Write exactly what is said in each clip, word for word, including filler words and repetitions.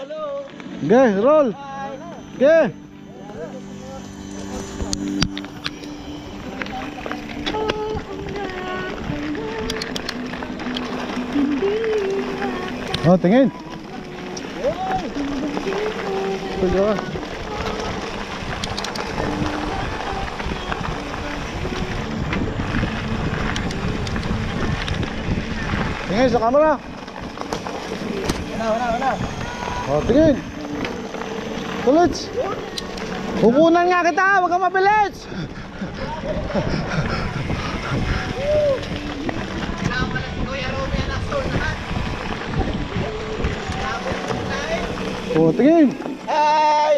Okay, roll. Okay. Oh, tingin. Tuloy. Tingin sa camera. Wala, wala, wala. Oh, tingin. Tuloy. Pupunan nga kita, wag kang mabilis. Oh, tingin. Hi!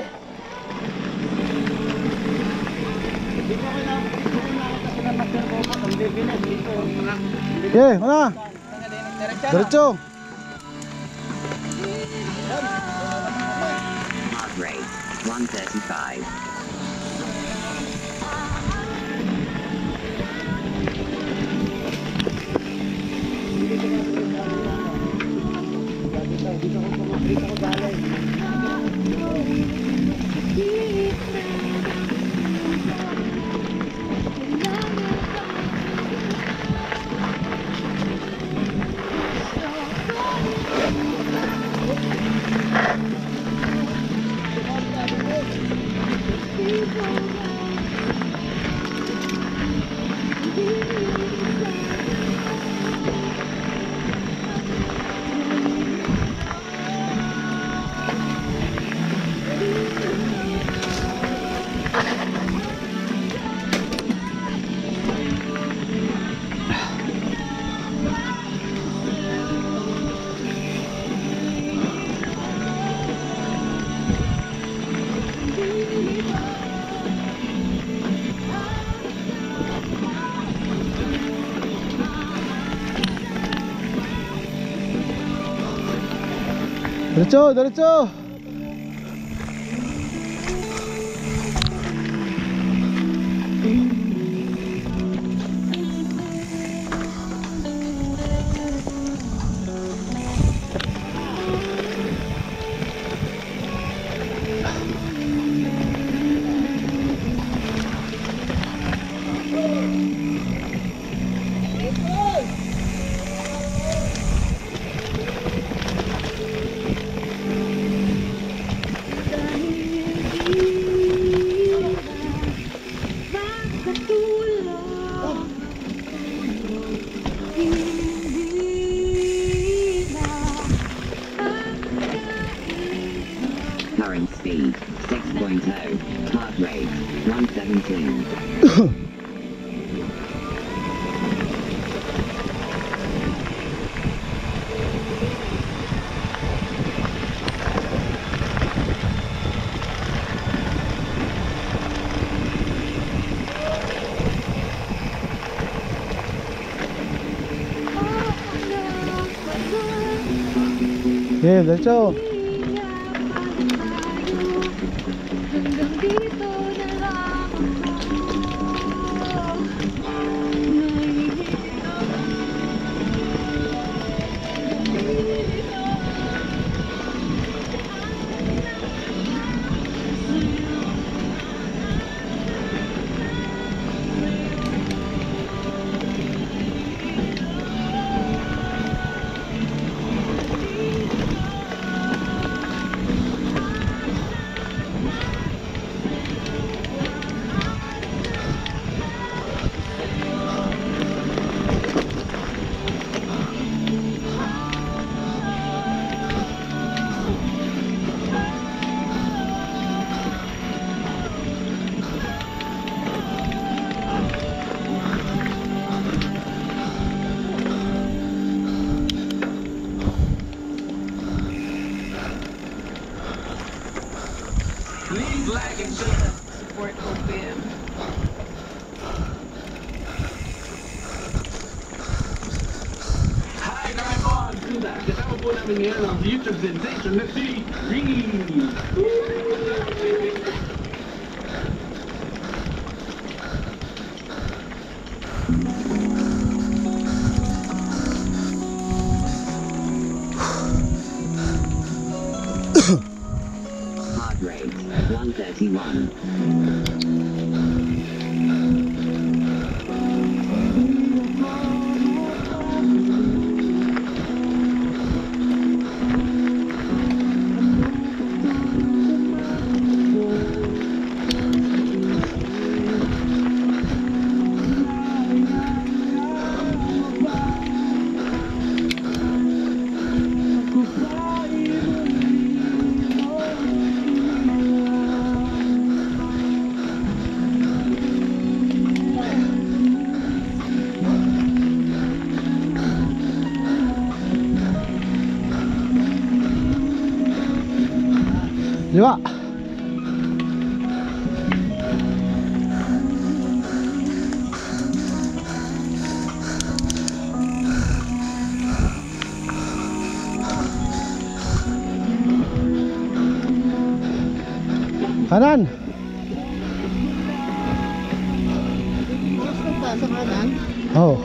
Okay, mana? Diretso. Heart rate one thirty-five. Diretso, diretso. Current speed six point oh. Heart rate one seventeen. Okay, diretso. Please like and share. Support O P M. Hi, I'm on Kuda. Kasama po namin ngayon ang YouTube sensation na si Green. Heart rate one thirty-one. Liwa. Kanan. Gusto pa sa kanan? Oh.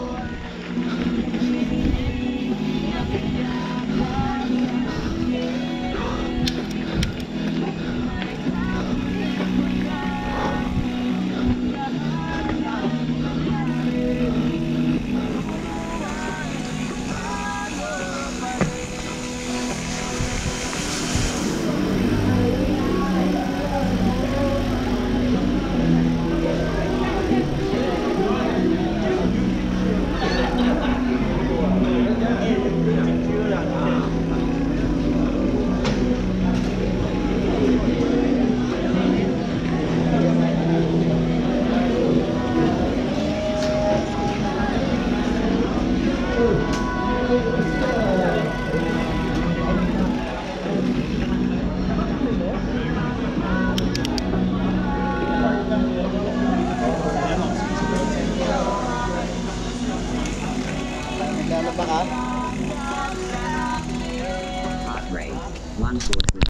Lalo pa ka? Heart rate one forty.